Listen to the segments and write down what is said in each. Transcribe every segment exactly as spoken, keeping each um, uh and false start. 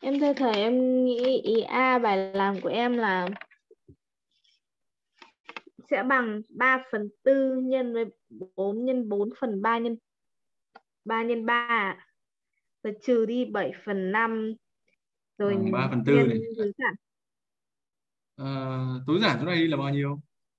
Em thưa thầy, em nghĩ ý A bài làm của em là sẽ bằng ba phần tư nhân với bốn nhân bốn phần ba nhân ba nhân ba, rồi trừ đi bảy phần năm, rồi Bằng ba phần tư nhân này. dưới giảm. À, tối giản chỗ này đi là bao nhiêu?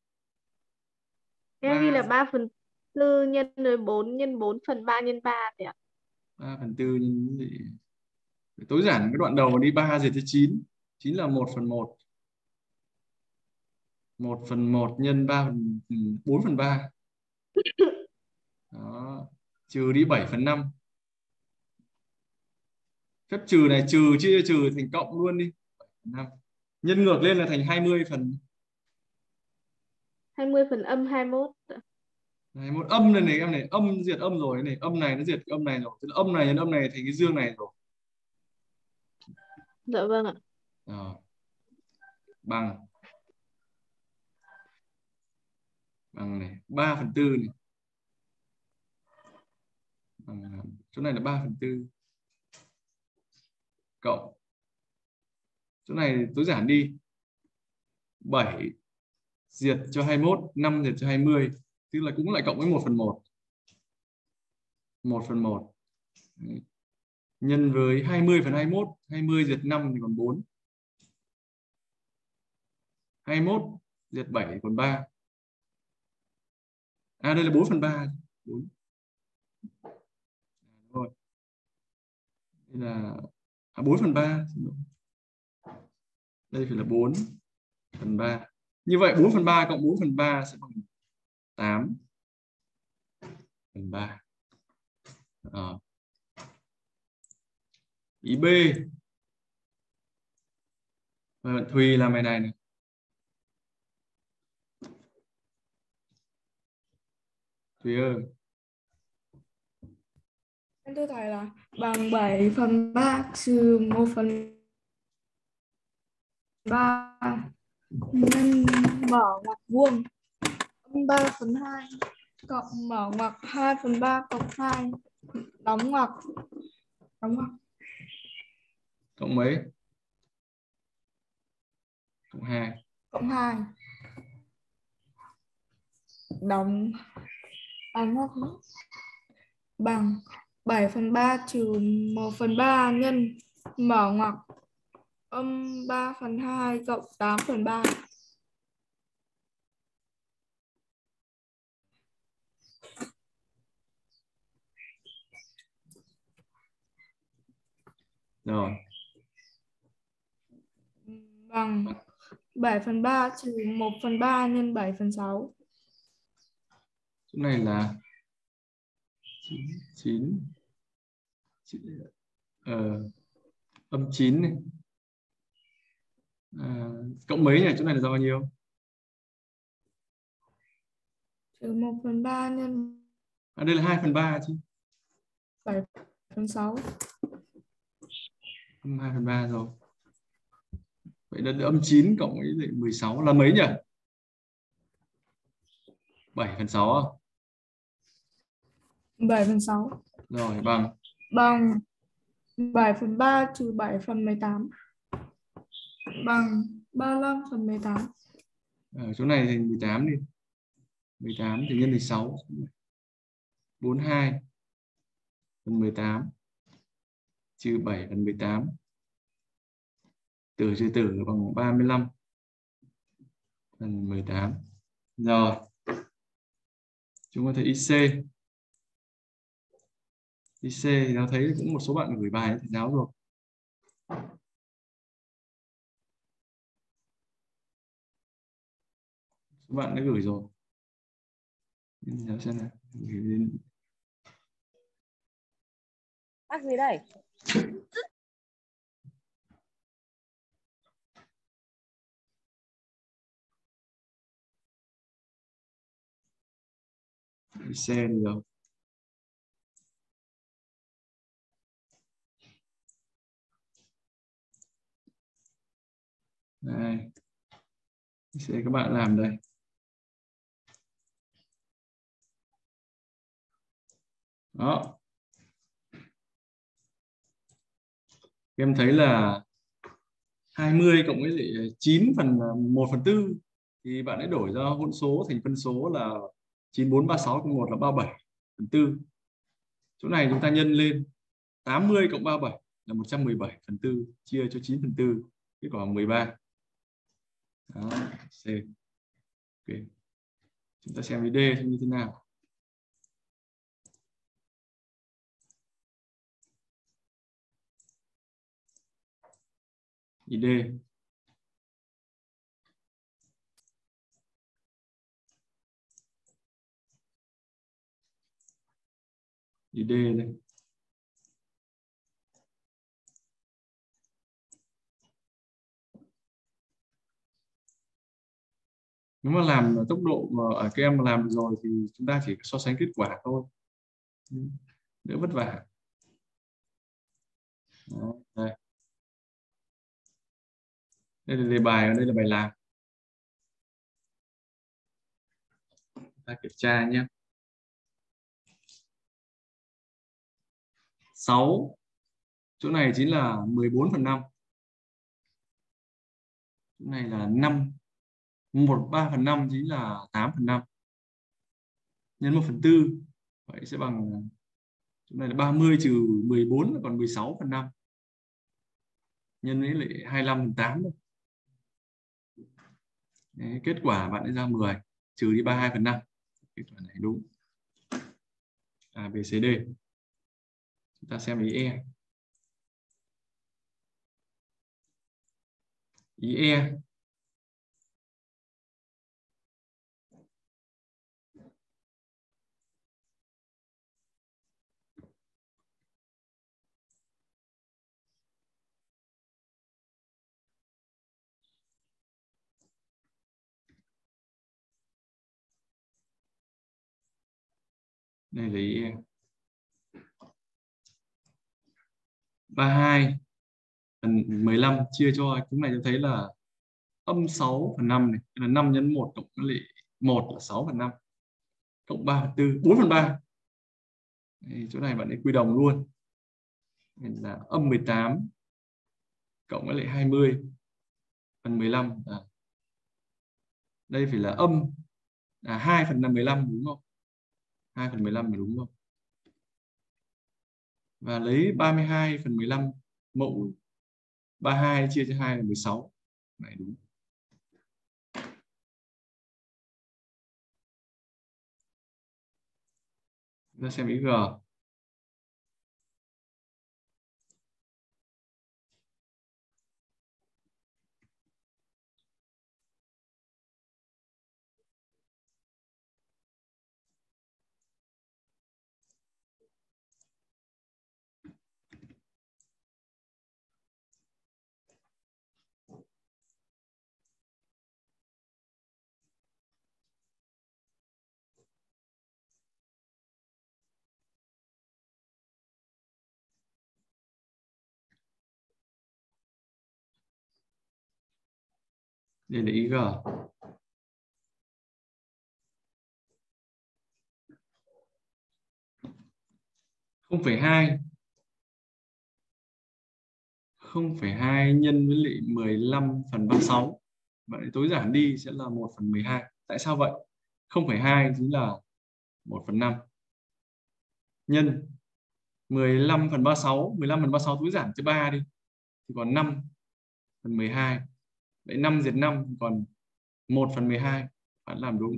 Em ghi là ba ba phần tư nhân với bốn nhân bốn phần ba nhân ba thì ạ. ba phần tư nhân gì? Tối giản cái đoạn đầu mà đi ba diệt cho chín. chín là một phần một. một phần một nhân ba phần bốn phần ba. Đó. Trừ đi bảy phần năm. Phép trừ này trừ chia cho trừ thành cộng luôn đi. bảy phần năm. Nhân ngược lên là thành hai mươi phần hai mươi phần âm hai mươi mốt. này. Một âm này này em này, âm diệt âm rồi này, âm này nó diệt âm này rồi. Tức là âm này nhân âm này thành cái dương này rồi. Dạ vâng ạ. Rồi. Bằng bằng này ba phần tư này. Bằng, chỗ này là ba phần tư cộng chỗ này tối giản đi bảy diệt cho hai mươi mốt, năm diệt cho hai mươi, tức là cũng lại cộng với một phần một. một phần một nhân với hai mươi phần hai mươi mốt, hai mươi diệt năm thì còn bốn, hai mươi mốt diệt bảy còn ba. À đây là bốn phần ba. bốn. Rồi. Đây là à, bốn phần ba. Đây phải là bốn phần ba. Như vậy bốn phần ba cộng bốn phần ba sẽ bằng tám phần ba. Đó. Ý B. Ờ, Thùy làm bài này này. Thùy ơi. Em thưa thầy là bằng bảy phần ba trừ một phần ba nhân mở ngoặc vuông âm ba phần hai cộng mở ngoặc hai phần ba cộng hai đóng ngoặc đóng ngoặc Cộng mấy? Cộng hai. cộng hai đóng đóng ngoặc bằng bảy phần ba trừ một phần ba nhân mở ngoặc âm ba phần hai cộng tám phần ba. Rồi. Bằng bảy phần ba trừ một phần ba nhân bảy phần sáu. Chỗ này là chín. Ờ, âm chín này. À, cộng mấy nhỉ? Chỗ này là do bao nhiêu? Trừ một phần ba nhân À đây là hai phần ba chứ. bảy phần sáu. Âm hai phần ba rồi. Vậy là âm chín cộng với lại mười sáu là mấy nhỉ? bảy phần sáu không? bảy phần sáu. Rồi bằng Bằng bảy phần ba trừ bảy phần mười tám. Bằng ba mươi lăm phần mười tám. ở chỗ này thì mười tám đi. mười tám thì nhân mười sáu. bốn mươi hai phần mười tám trừ bảy phần mười tám. Tử trừ tử bằng ba mươi lăm phần mười tám. Rồi. Chúng ta thấy i xê. i xê thì nó thấy cũng một số bạn gửi bài thầy giáo rồi. Số bạn đã gửi rồi. Giáo xem nào. Gửi đến... Bác gì đây? i xê đi rồi. Đây. i xê các bạn làm đây. Đó. Em thấy là hai mươi cộng với lại chín phần một phần tư thì bạn hãy đổi ra hỗn số thành phân số là chín bốn ba sáu cộng một là ba mươi bảy phần tư. Chỗ này chúng ta nhân lên tám mươi cộng ba mươi bảy là một trăm mười bảy phần tư, chia cho chín phần tư kết quả mười ba. Đó, C. Okay. Chúng ta xem ý D xem như thế nào. Ý D. Ý D đây. Nếu mà làm tốc độ mà ở các em mà làm được rồi thì chúng ta chỉ so sánh kết quả thôi, đỡ vất vả. Đó, đây. Đây là đề bài, đây là bài làm. Ta kiểm tra nhé. sáu, chỗ này chính là mười bốn phần năm. Chỗ này là năm. một ba phần năm chính là tám phần năm. Nhân một phần tư. Vậy sẽ bằng, chỗ này là ba mươi trừ mười bốn là còn mười sáu phần năm. Nhân với lại hai mươi lăm phần tám. Đấy, kết quả bạn sẽ ra mười, trừ đi ba mươi hai phần năm. Kết quả này đúng. A, B, C, D. Chúng ta xem ý E. Ý E. Đây là ý E. ba mươi hai phần mười lăm chia cho chúng này cho thấy là âm sáu phần năm này, là năm nhân một cộng với lại một là sáu phần năm, cộng ba phần tư, bốn phần ba. Đây, chỗ này bạn ấy quy đồng luôn. Nên là âm mười tám cộng với lại hai mươi phần mười lăm. À, đây phải là âm à, hai phần mười lăm đúng không? hai phần mười lăm là đúng không? Và lấy ba mươi hai phần mười lăm mẫu ba mươi hai chia cho hai là mười sáu. Này đúng. Chúng ta xem ý G. Đây là ý G. không phẩy hai. không phẩy hai nhân với lại mười lăm phần ba mươi sáu. Vậy tối giản đi sẽ là một phần mười hai. Tại sao vậy? không phẩy hai chính là một phần năm. Nhân mười lăm phần ba mươi sáu, mười lăm phần ba mươi sáu tối giản cho ba đi. Thì còn năm phần mười hai. Vậy năm diệt năm còn một phần mười hai. Bạn làm đúng.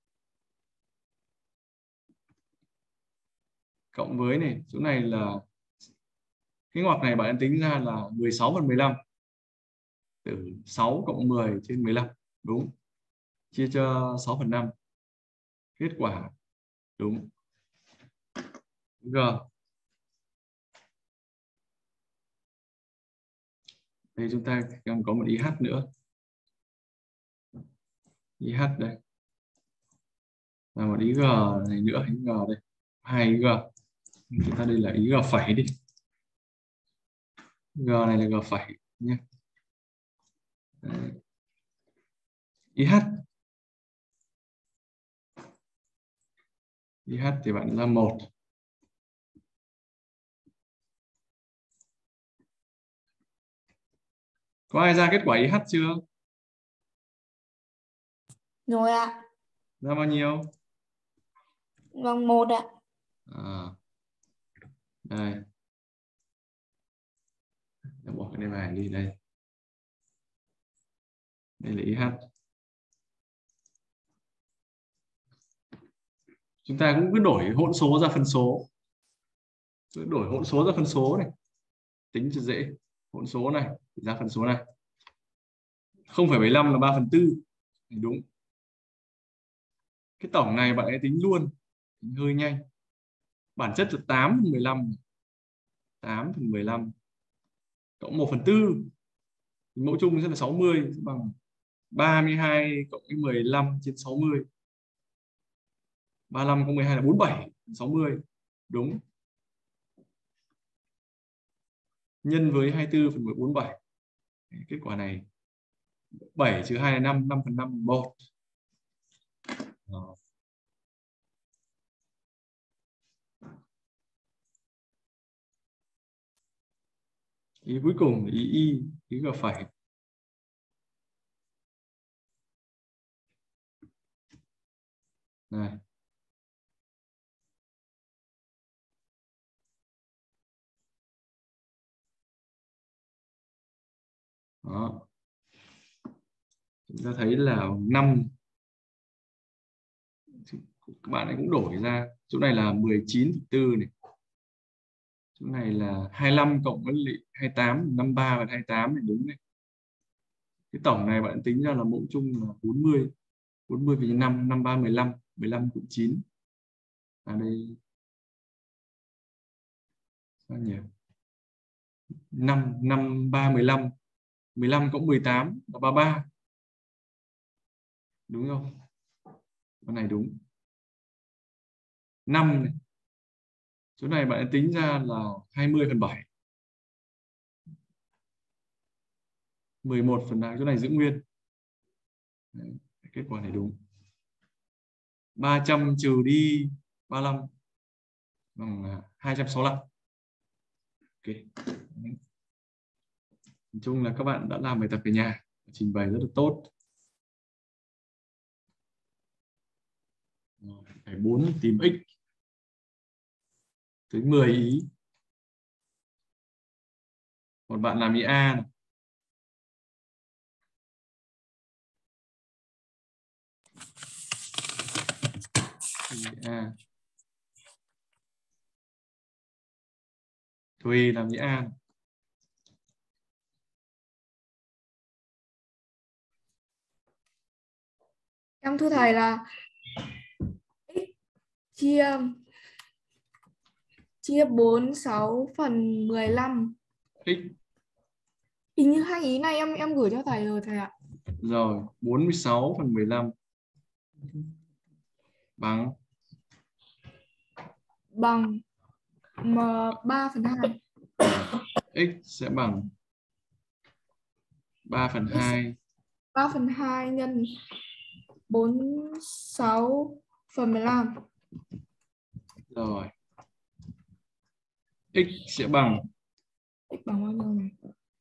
Cộng với này, chỗ này là cái ngoặc này bạn tính ra là mười sáu phần mười lăm. Từ sáu cộng mười trên mười lăm. Đúng. Chia cho sáu phần năm. Kết quả đúng. G. Đây chúng ta còn có một ý H nữa. Ý H đây. Và một ý G này nữa, ý G đây. Hai ý G. Chúng ta đây là ý G phẩy đi. G này là G phẩy nhé. Đấy. Ý H. Ý H thì bạn ra một. Có ai ra kết quả i hát chưa? Rồi ạ. Ra bao nhiêu? Vâng, một ạ. À, đây. Để bỏ cái này vào đi đây. Đây là i hát. Chúng ta cũng cứ đổi hỗn số ra phân số. Cứ đổi hỗn số ra phân số này. Tính cho dễ. Hỗn số này ra phân số này. không phẩy bảy mươi lăm là ba phần tư. Đúng. Cái tổng này bạn ấy tính luôn. Tính hơi nhanh. Bản chất là tám phần mười lăm. tám phần mười lăm. Cộng một phần tư. Mẫu chung sẽ là sáu mươi. Sẽ bằng ba mươi hai cộng với mười lăm trên sáu mươi. ba mươi lăm cộng mười hai là bốn mươi bảy. sáu mươi. Đúng. Nhân với hai mươi tư phần mười bốn mươi bảy. Kết quả này bảy trừ hai là năm. năm phần năm một. Đó. Ý cuối cùng là ý y. Ý gặp phải. Này. Đó. Chúng ta thấy là năm. Các bạn ấy cũng đổi ra. Chỗ này là mười chín phần tư này. Chỗ này là hai mươi lăm cộng với hai mươi tám. năm mươi ba và hai mươi tám này đúng này. Cái tổng này bạn tính ra là mẫu chung là bốn mươi. bốn mươi phần năm. năm mươi ba, mười lăm. mười lăm cộng chín. À đây. Sao nhỉ? năm. năm, ba, mười lăm. mười lăm cộng mười tám là ba mươi ba. Đúng không? Cái này đúng. năm này. Chỗ này bạn tính ra là hai mươi phần bảy. mười một phần hai. Chỗ này giữ nguyên. Đấy, kết quả này đúng. ba trăm trừ đi ba mươi lăm bằng hai trăm sáu mươi lăm. Ok. Nói chung là các bạn đã làm bài tập về nhà, trình bày rất là tốt. Phải bốn tìm x tới mười ý. Một bạn làm ý A này. Ý A. Thùy làm ý A này. Em thưa thầy là x chia chia bốn mươi sáu phần mười lăm. X. Hình như hai ý này em em gửi cho thầy rồi thầy ạ. Rồi, bốn mươi sáu phần mười lăm bằng bằng m ba phần hai. x sẽ bằng ba phần hai. ba phần hai nhân bốn mươi sáu phần mười lăm. Rồi. X sẽ bằng X bằng bao nhiêu này?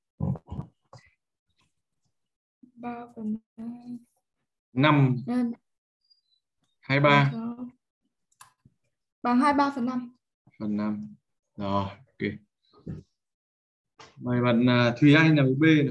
ba phần hai năm nhân hai mươi ba bằng hai mươi ba phần năm. phần năm. Rồi, ok. Mời bạn uh, Thùy Anh làm B này.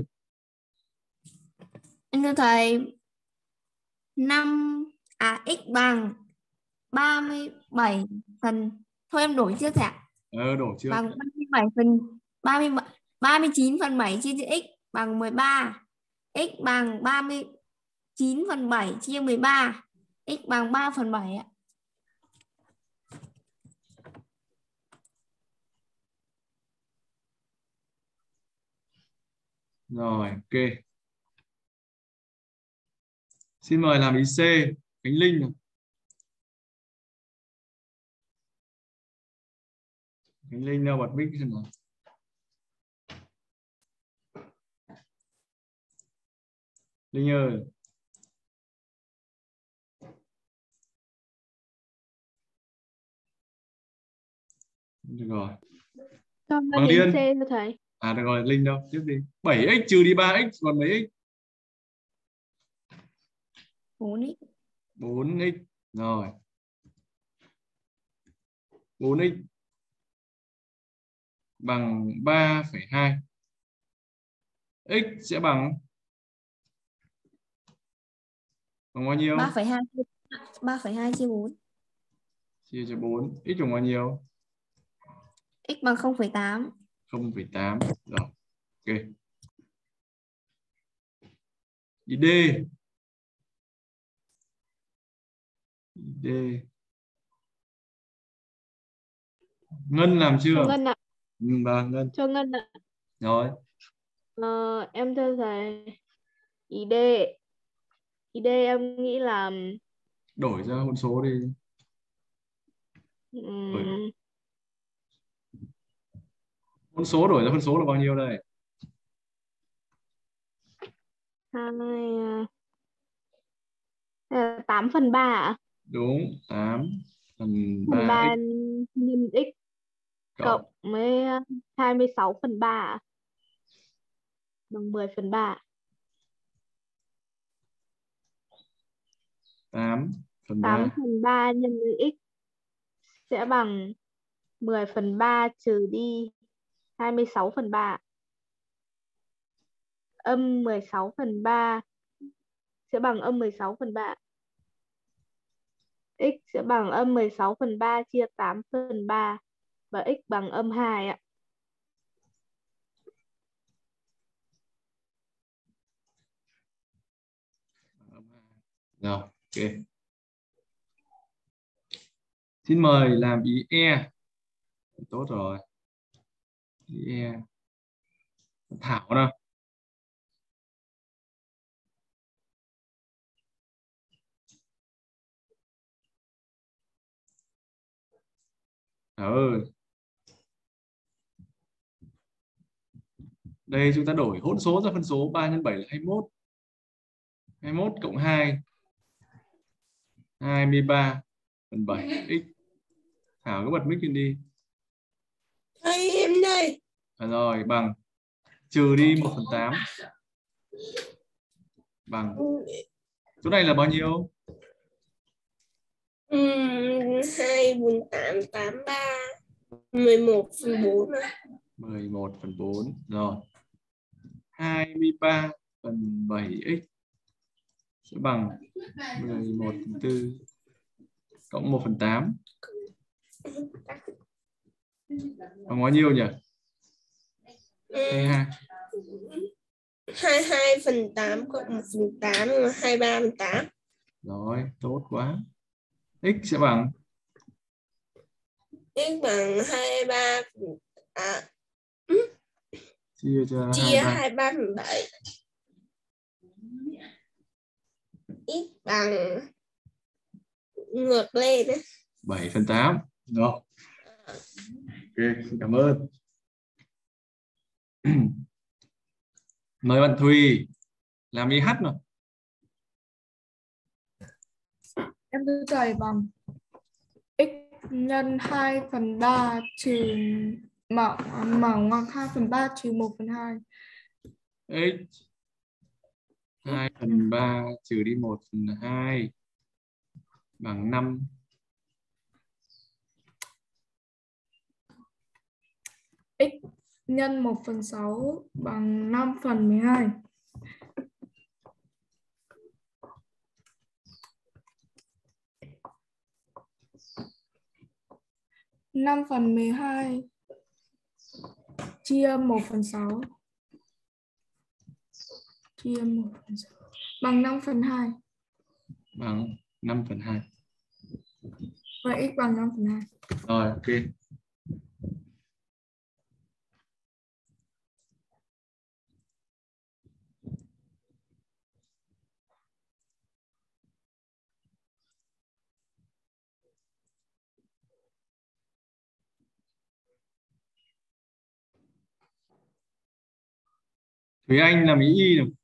Anh thưa thầy, năm à x bằng ba mươi bảy phần, thôi em đổi trước thầy ạ. Ờ, đổi trước. Bằng ba mươi bảy phần ba mươi ba mươi chín phần bảy chia cho x bằng mười ba. X bằng ba mươi chín phần bảy chia mười ba. X bằng ba phần bảy ạ. Rồi, ok. Xin mời làm ý C, Khánh Linh này. Khánh Linh đâu bật mic xem nào. Linh ơi. Được rồi. Con Bằng Liên. C thưa thầy. À được rồi, Linh đâu? Tiếp đi. bảy x trừ đi ba x còn mấy x? bốn x. bốn x. Rồi. bốn x bằng ba phẩy hai. X sẽ bằng bằng bao nhiêu? ba phẩy hai ba phẩy hai chia bốn. Chia cho bốn. X bằng bao nhiêu? X bằng không phẩy tám. không phẩy tám. Rồi. Ok. Đi D. D. Ngân làm chưa? Cho Ngân ạ. Ừ, vâng, Ngân. Cho Ngân ạ. Rồi. Ờ, em thưa thầy, ý D. Ý D em nghĩ là Đổi ra hỗn số đi. Đổi. um, Hỗn số đổi ra phân số là bao nhiêu đây? hai uh, tám phần ba ạ. Đúng, tám phần Phần ba ba x nhân x cộng cộng với hai mươi sáu phần ba ạ. Bằng mười phần ba. tám phần tám ba. phần ba nhân với x sẽ bằng mười phần ba trừ đi hai mươi sáu phần ba. Âm mười sáu phần ba sẽ bằng âm mười sáu phần ba. X sẽ bằng âm mười sáu phần ba chia tám phần ba. Và x bằng âm hai ạ. Rồi, ok. Xin mời làm ý E. Tốt rồi. Ý E. Thảo nào. Thảo ơi. Đây chúng ta đổi hỗn số ra phân số, ba nhân bảy là hai mươi mốt. hai mươi mốt cộng hai. hai mươi ba phần bảy x. Thảo cứ bật mic lên đi. Thầy em đây. À rồi, bằng trừ đi một phần tám. Bằng. Chỗ này là bao nhiêu? Uhm, hai bốn tám tám ba mười một phần bốn. mười một phần bốn. Rồi. hai mươi ba phần bảy x sẽ bằng mười một phần tư cộng một phần tám. Bằng bao nhiêu nhỉ? hai mươi hai. hai mươi hai phần tám cộng một phần tám là hai mươi ba phần tám. Rồi, tốt quá. X sẽ bằng X bằng hai mươi ba phần à, chia cho chia hai mươi ba. hai mươi ba phần bảy. X bằng ngược lên đấy. bảy phần tám. Rồi. Ok, xin cảm ơn. Mời bạn Thùy làm ý H nào. Em thưa thầy, bằng x nhân hai phần ba trừ mở mở ngoặc hai phần ba trừ một phần hai. X hai phần ba trừ đi một phần hai bằng năm. X nhân một phần sáu bằng năm phần mười hai. năm phần mười hai chia một phần sáu. Chia một phần sáu bằng năm phần hai. Bằng năm phần hai. Vậy x bằng năm phần hai. Rồi, ok. Thùy Anh làm ý Y nào.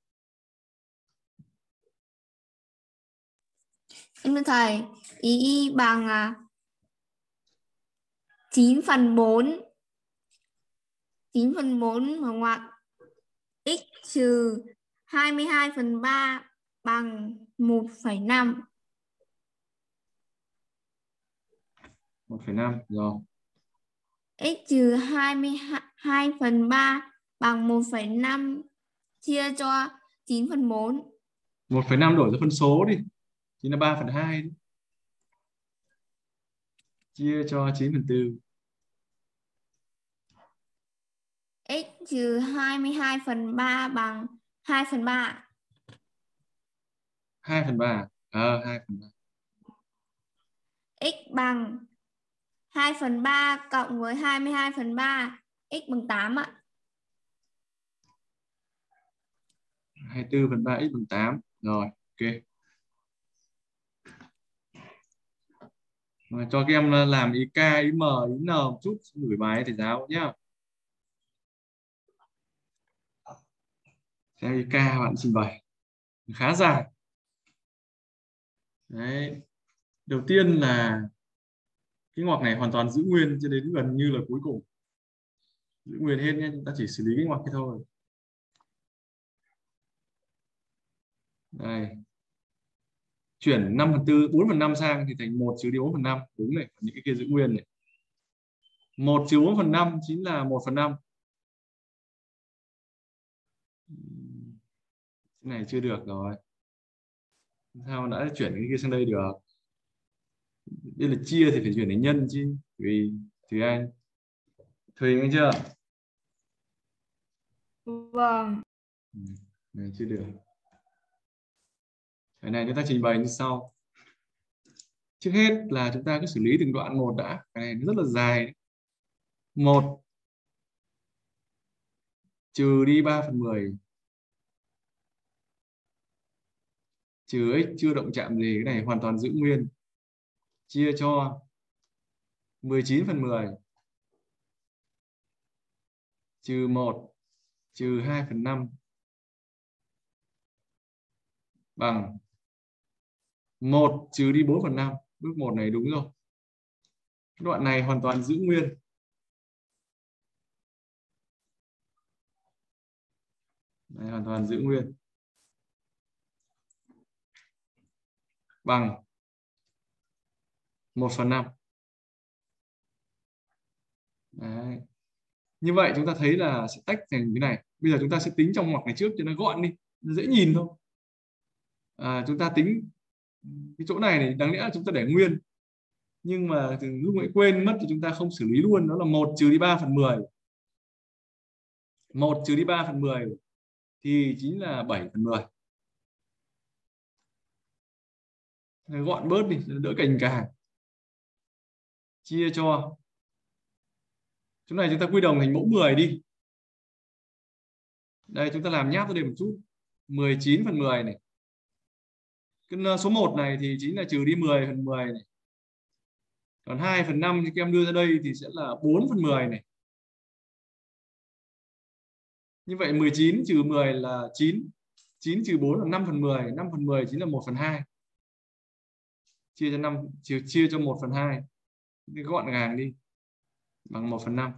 Em thưa thầy, ý y bằng à, chín phần bốn chín phần bốn mở ngoặc x trừ hai mươi hai phần ba bằng một phẩy năm. một phẩy năm rồi. X trừ hai mươi hai phần ba bằng một phẩy năm chia cho chín phần bốn. một phẩy năm đổi ra phân số đi. Chính là ba phần hai. Chia cho chín phần tư. X trừ hai mươi hai phần ba bằng hai phần ba. hai phần ba. Ờ, hai phần ba. X bằng hai phần ba cộng với hai mươi hai phần ba. X bằng tám ạ. hai mươi tư phần ba x bằng tám. Rồi, ok. Rồi, cho các em làm ý K, ý M, ý N một chút, gửi bài thầy giáo nhá. Xem ý K bạn trình bày khá dài. Đấy. Đầu tiên là cái ngoặc này hoàn toàn giữ nguyên cho đến gần như là cuối cùng. Giữ nguyên hết nhé, chúng ta chỉ xử lý cái ngoặc kia thôi. Đây. Chuyển năm phần tư, bốn phần năm sang thì thành một trừ đi bốn phần năm. Đúng này, những cái kia giữ nguyên này. một trừ bốn phần năm chính là một phần năm. Cái này chưa được rồi. Sao đã chuyển cái kia sang đây được? Đây là chia thì phải chuyển đến nhân chứ. Tùy, tùy anh. Tùy anh chưa? Vâng. Ừ, này chưa được. Cái này chúng ta trình bày như sau. Trước hết là chúng ta cứ xử lý từng đoạn một đã. Cái này rất là dài. một trừ đi ba phần mười. Trừ x chưa động chạm gì, cái này hoàn toàn giữ nguyên. Chia cho mười chín phần mười. Trừ một trừ hai phần năm bằng một trừ đi bốn phần năm. Bước một này đúng rồi. Đoạn này hoàn toàn giữ nguyên. Này hoàn toàn giữ nguyên. Bằng một phần năm. Đấy. Như vậy chúng ta thấy là sẽ tách thành cái này. Bây giờ chúng ta sẽ tính trong ngoặc này trước cho nó gọn đi, nó dễ nhìn thôi. À, chúng ta tính cái chỗ này này, đáng lẽ là chúng ta để nguyên. Nhưng mà từ lúc nãy quên mất thì chúng ta không xử lý luôn. Đó là một trừ đi ba phần mười. một trừ đi ba phần mười thì chính là bảy phần mười. Gọn bớt đi, đỡ cành càng. Chia cho. Chỗ này chúng ta quy đồng thành mẫu mười đi. Đây chúng ta làm nháp ra đây một chút. mười chín phần mười này. Cái số một này thì chính là trừ đi mười phần mười này. Còn hai phần năm thì các em đưa ra đây thì sẽ là bốn phần mười này. Như vậy mười chín trừ mười là chín. chín trừ bốn là năm phần mười. năm phần mười chính là một phần hai. Chia cho năm, chia, chia cho một phần hai. Cái gọn gàng đi. Bằng một phần năm.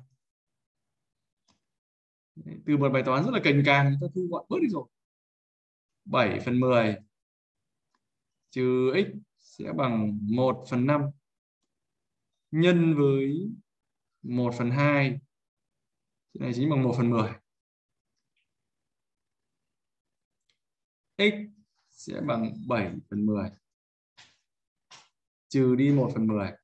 Từ một bài toán rất là cành càng, chúng ta thu gọn bớt đi rồi. bảy phần mười trừ x sẽ bằng một phần năm nhân với một phần hai. Cái này chính bằng một phần mười. X sẽ bằng bảy phần mười. Trừ đi một phần mười.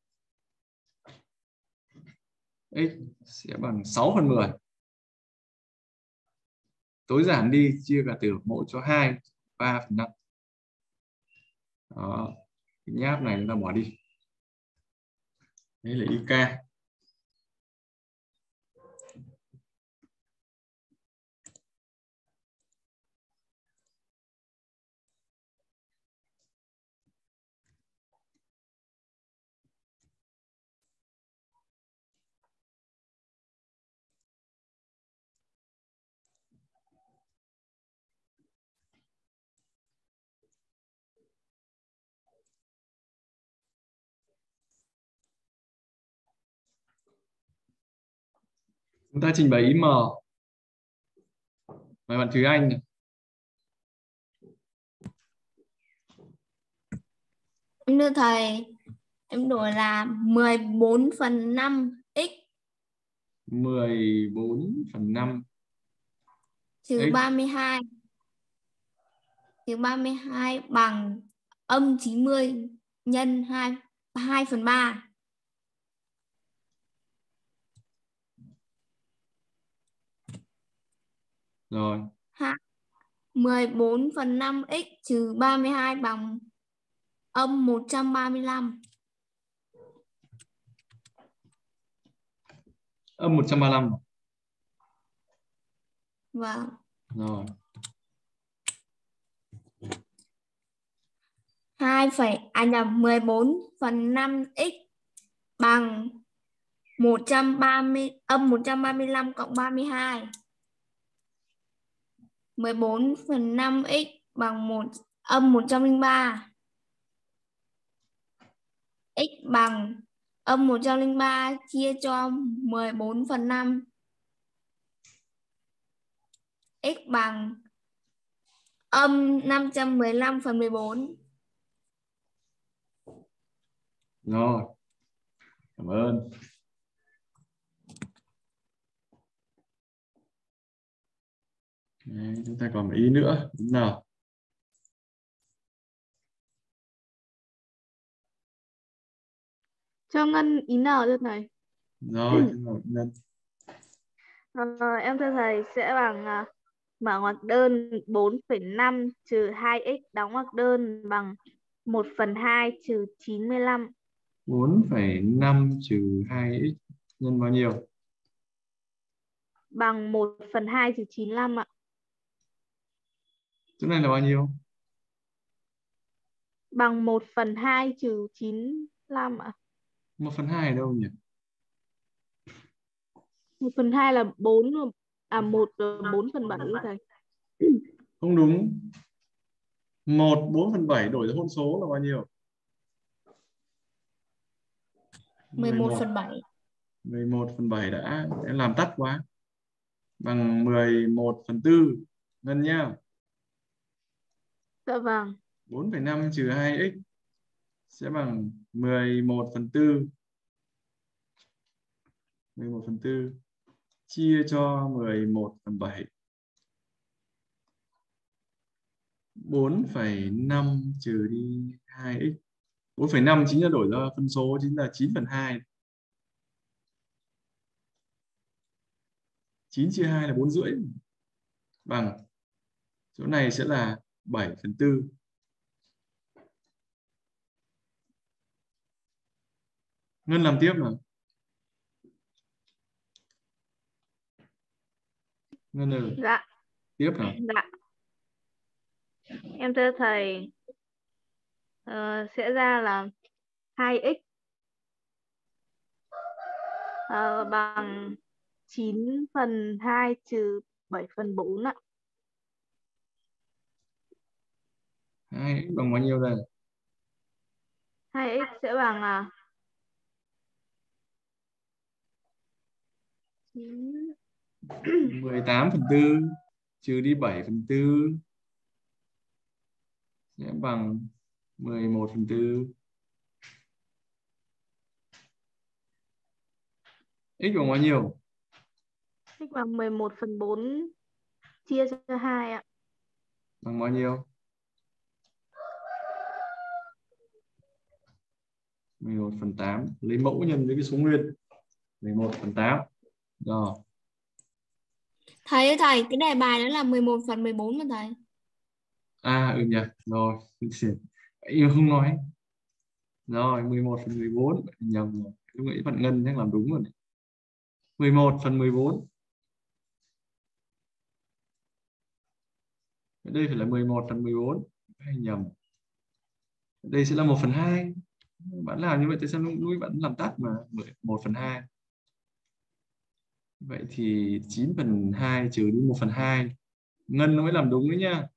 X sẽ bằng sáu phần mười. Tối giản đi, chia cả tử mẫu cho hai, ba phần năm. Đó. Cái nháp này chúng ta bỏ đi. Đây là i ca. Chúng ta trình bày ý M. Mời bạn Thúy Anh này. Em đưa thầy, em đổi là mười bốn phần năm x mười bốn phần năm trừ x. ba mươi hai trừ ba mươi hai bằng âm chín mươi nhân hai hai phần ba. Rồi. mười bốn phần năm x trừ ba mươi hai bằng âm một trăm ba mươi lăm. Âm một trăm ba mươi lăm. Vâng. Rồi. hai phẩy à nhầm mười bốn phần năm x bằng một trăm ba mươi âm một trăm ba mươi lăm cộng ba mươi hai. mười bốn phần năm x bằng một âm một trăm lẻ ba. X bằng âm một trăm lẻ ba chia cho mười bốn phần năm. X bằng âm năm trăm mười lăm phần mười bốn. Rồi. Cảm ơn. Đấy, chúng ta còn một ý nữa. Đúng nào? Cho Ngân ý nào cho thầy? Rồi, Ngân. Ờ, em thưa thầy sẽ bằng à, mở ngoặc đơn bốn phẩy năm trừ hai x đóng ngoặc đơn bằng một phần hai trừ chín mươi lăm. bốn phẩy năm trừ hai x nhân bao nhiêu? Bằng một phần hai trừ chín mươi lăm ạ. Chỗ này là bao nhiêu? Bằng một phần hai trừ chín mươi lăm ạ. một phần hai ở đâu nhỉ? một phần hai là bốn, à một bốn phần bảy thầy. Không đúng. một bốn phần bảy đổi ra hỗn số là bao nhiêu? mười một phần bảy. mười một phần bảy đã. Em làm tắt quá. Bằng mười một phần tư. Ngân nhá. Dạ vâng. bốn phẩy năm trừ hai x sẽ bằng mười một phần tư. mười một phần tư chia cho mười một phần bảy. bốn phẩy năm trừ đi hai x. bốn phẩy năm chính là đổi ra phân số chính là chín phần hai. chín chia hai là bốn rưỡi. Bằng chỗ này sẽ là bảy phần tư. Ngân làm tiếp nào. Ngân ơi. Dạ. Tiếp nào. Dạ. Em thưa thầy ờ, sẽ ra là hai x ờ, bằng chín phần hai trừ bảy phần bốn ạ. hai x bằng bao nhiêu đây? hai x sẽ bằng à, mười tám phần tư trừ đi bảy phần tư sẽ bằng mười một phần tư. X bằng bao nhiêu? x bằng mười một phần bốn chia cho hai ạ. Bằng bao nhiêu? mười một phần tám. Lấy mẫu nhân với cái số nguyên. mười một phần tám. Rồi. Thầy ơi thầy, cái đề bài đó là mười một phần mười bốn mà thầy. À ừ nhỉ. Rồi. Yêu không nói. Rồi mười một phần mười bốn. Nhầm rồi. Lúc nãy bạn Ngân chắc làm đúng rồi. mười một phần mười bốn. Đây phải là mười một phần mười bốn. Hay nhầm. Đây sẽ là một phần hai. Bạn làm như vậy tại sao lúc nãy bạn làm tắt mà một phần hai. Vậy thì chín phần hai trừ đi một phần hai. Ngân nó mới làm đúng đấy nha.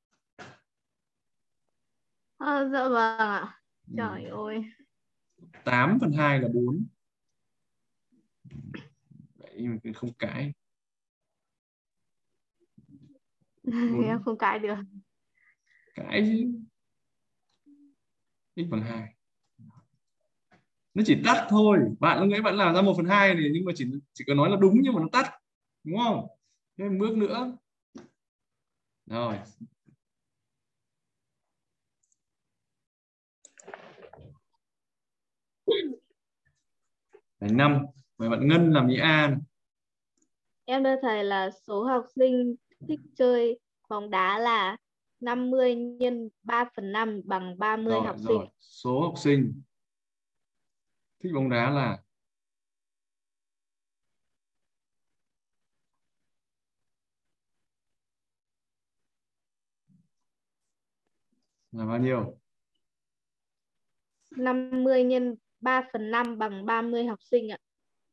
À, dạ vâng ạ. Ừ. Trời ơi. tám phần hai là bốn. Vậy nhưng mà không cãi. Em không cãi được. Cãi chứ. X bằng hai. Nó chỉ tắt thôi. Bạn lúc nãy bạn làm ra một phần hai này, nhưng mà chỉ chỉ có nói là đúng nhưng mà nó tắt. Đúng không? Thêm bước nữa. Rồi. Bài năm. Mời bạn Ngân làm ý A này. Em đưa thầy là số học sinh thích chơi bóng đá là năm mươi nhân ba phần năm bằng ba mươi Rồi, học rồi. sinh. Số học sinh thích bóng đá là là bao nhiêu? năm mươi nhân ba phần năm bằng ba mươi học sinh ạ.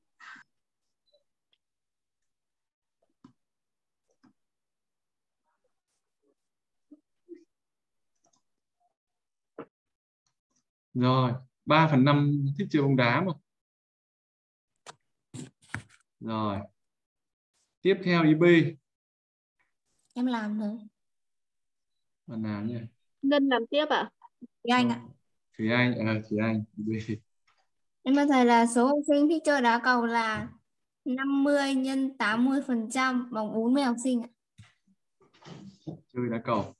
Rồi, ba phần năm thích chơi bóng đá mà. Rồi. Tiếp theo ý B. Em làm rồi. Bạn nào nhỉ? Ngân làm tiếp ạ. Thùy Anh ạ. Thùy Anh, à, Thùy Anh, B. Em đưa thầy là số học sinh thích chơi đá cầu là năm mươi nhân tám mươi phần trăm bằng bốn mươi học sinh ạ. Chơi đá cầu.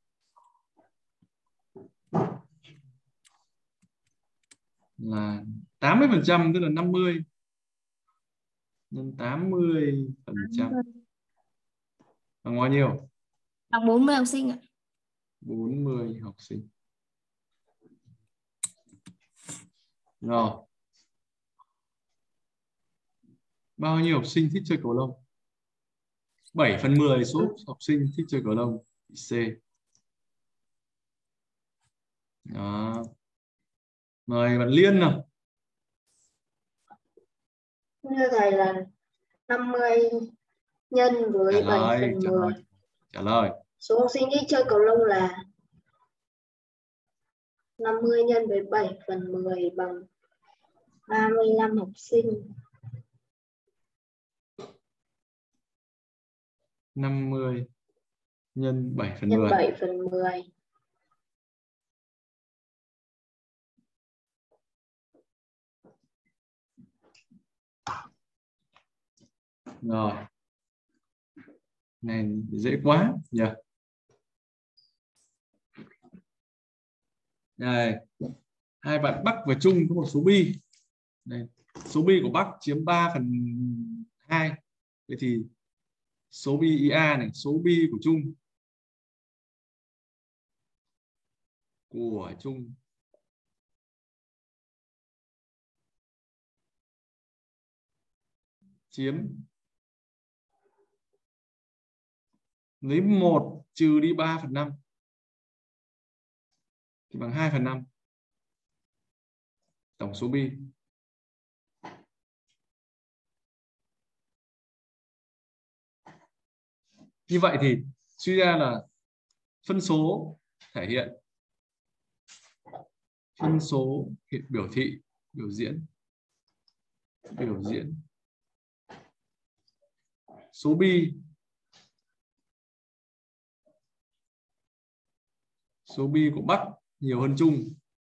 Là tám mươi phần trăm, tức là năm mươi nhân tám mươi phần trăm bằng bao nhiêu? Bằng bốn mươi học sinh ạ. bốn mươi học sinh. Rồi. Bao nhiêu học sinh thích chơi cầu lông? bảy phần mười số học sinh thích chơi cầu lông. C. Đó. Mời bạn Liên nào. Như thầy là năm mươi nhân với Trả bảy lời, phần trả mười. lời. Trả lời. Số học sinh đi chơi cầu lông là năm mươi nhân với bảy phần mười bằng ba mươi lăm học sinh. năm mươi nhân bảy phần Nhân mười. bảy phần mười. Rồi. Này dễ quá nhỉ. Đây. Hai bạn Bắc và Trung có một số bi. Đây. Số bi của Bắc chiếm ba phần hai. Vậy thì số bi i a này, số bi của Trung của Trung chiếm, lấy một trừ đi ba phần năm thì bằng hai phần năm tổng số bi. Như vậy thì suy ra là phân số thể hiện, phân số hiện biểu thị, biểu diễn, biểu diễn số bi, số bi của Bắc nhiều hơn Trung.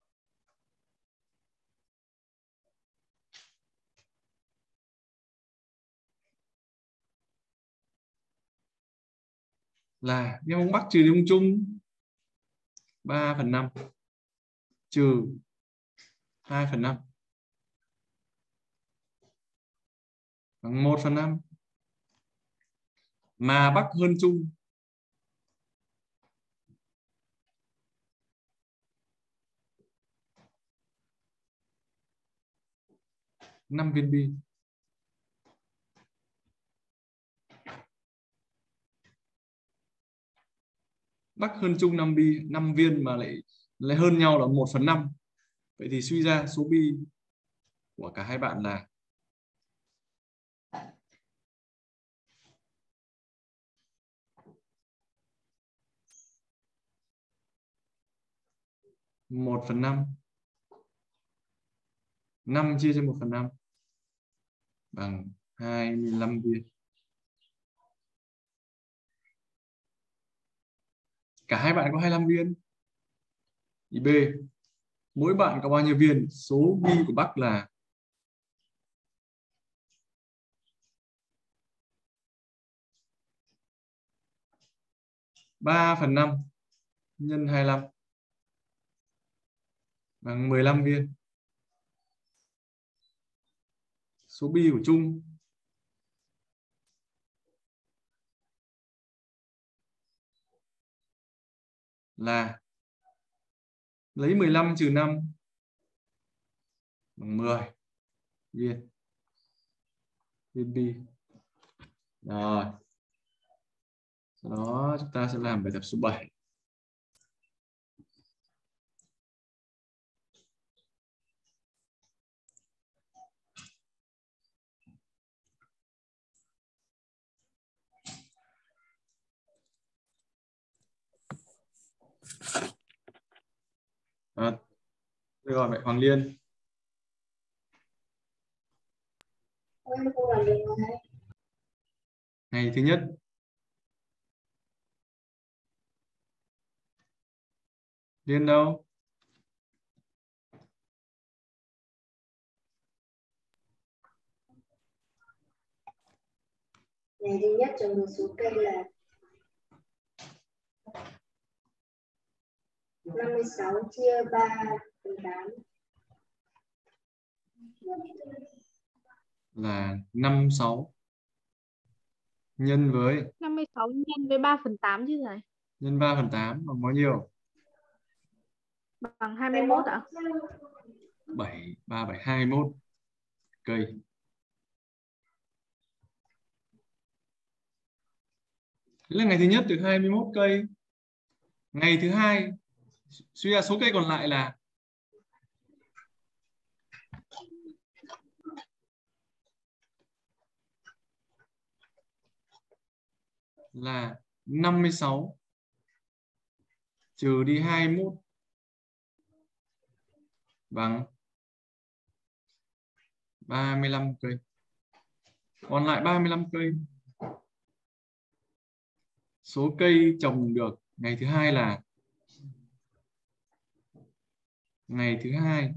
Là nếu ông Bắc trừ đi ông Trung ba phần năm trừ hai phần năm bằng một phần năm, mà Bắc hơn Trung năm viên bi. Bắc hơn Trung năm bi, năm viên mà lại lại hơn nhau là một phần năm. Vậy thì suy ra số bi của cả hai bạn là một phần năm. năm chia cho một phần năm bằng hai mươi lăm viên. Cả hai bạn có hai mươi lăm viên. Ý B, mỗi bạn có bao nhiêu viên? Số bi của Bắc là ba phần năm nhân hai mươi lăm bằng mười lăm viên. Số bi của Trung là lấy mười lăm trừ năm bằng mười viên. Viên bi. Rồi. Sau đó chúng ta sẽ làm bài tập số bảy. À, rồi mẹ Hoàng Liên. Ngày thứ nhất. Liên đâu? Ngày thứ nhất trồng được số cây là năm mươi sáu chia ba phần tám. Là năm mươi sáu nhân với năm mươi sáu nhân với ba phần tám chứ thầy. nhân ba phần tám bằng bao nhiêu? Bằng hai mươi mốt ạ. bảy, ba, bảy, hai mươi mốt cây. Thế là ngày thứ nhất được hai mươi mốt cây. Ngày thứ hai suy ra số cây còn lại là là năm mươi sáu trừ đi hai mươi mốt bằng ba mươi lăm cây. Còn lại ba mươi lăm cây. Số cây trồng được ngày thứ hai là ngày thứ hai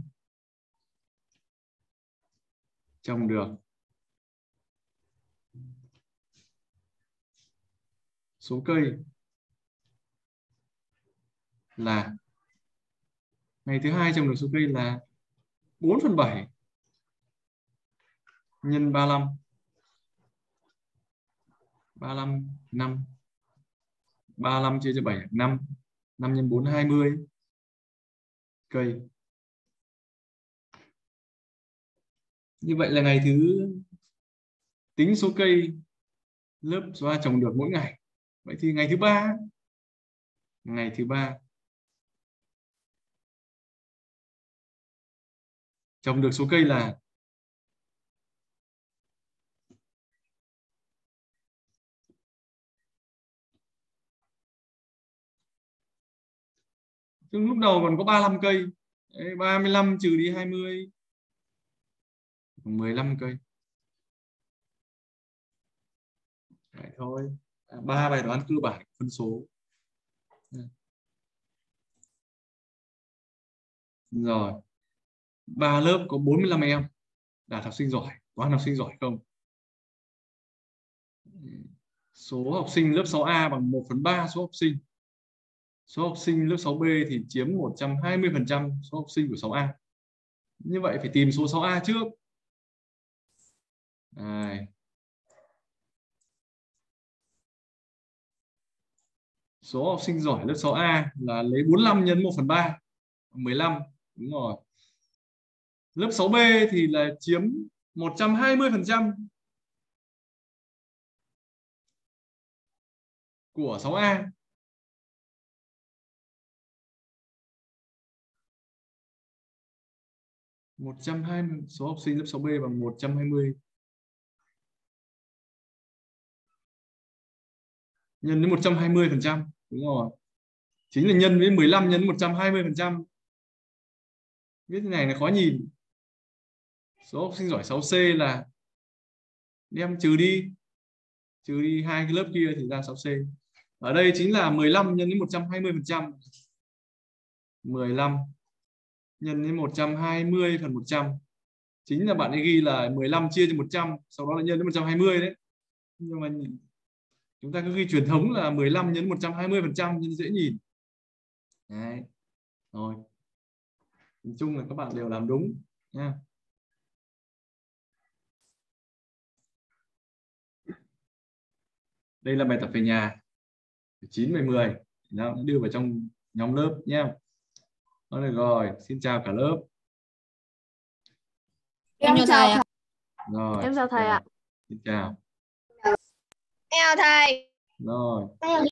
trồng được số cây là ngày thứ hai trồng được số cây là bốn phần bảy nhân ba mươi lăm. ba mươi lăm năm. ba mươi lăm chia cho bảy năm. năm nhân bốn hai mươi cây. Như vậy là ngày thứ tính số cây lớp số A trồng được mỗi ngày. Vậy thì ngày thứ ba ngày thứ ba trồng được số cây là nhưng lúc đầu còn có ba mươi lăm cây. Đấy, ba mươi lăm trừ đi hai mươi mười lăm cây. Đấy thôi. Ba bài toán cơ bản phân số. Rồi. Ba lớp có bốn mươi lăm em. Đạt học sinh giỏi. Toán học sinh giỏi không? Số học sinh lớp sáu A bằng một phần ba số học sinh. Số học sinh lớp sáu B thì chiếm một trăm hai mươi phần trăm số học sinh của sáu A. Như vậy phải tìm số sáu A trước. Đây. Số học sinh giỏi lớp sáu A là lấy bốn mươi lăm nhân một phần ba, mười lăm. Đúng rồi. Lớp sáu B thì là chiếm một trăm hai mươi phần trăm của sáu A. một trăm hai mươi số học sinh lớp sáu B bằng một trăm hai mươi nhân với một trăm hai mươi phần trăm. Đúng rồi. Chính là nhân với mười lăm nhân một trăm hai mươi phần trăm. Viết thế này là khó nhìn. Số học sinh giỏi sáu C là em trừ đi trừ đi hai cái lớp kia thì ra sáu C. Ở đây chính là mười lăm nhân với một trăm hai mươi phần trăm. mười lăm nhân với một trăm hai mươi phần một trăm. Chính là bạn ấy ghi là mười lăm chia cho một trăm, sau đó là nhân với một trăm hai mươi đấy. Nhưng mà chúng ta cứ ghi truyền thống là mười lăm nhân một trăm hai mươi phần trăm nên dễ nhìn. Đấy. Rồi. Nói chung là các bạn đều làm đúng nha. Đây là bài tập về nhà. chín, mười, mười. Đó, đưa vào trong nhóm lớp nhé. Đó được rồi, xin chào cả lớp. Em chào thầy ạ. Rồi, Em chào thầy ạ. xin chào. Chào thầy. Rồi.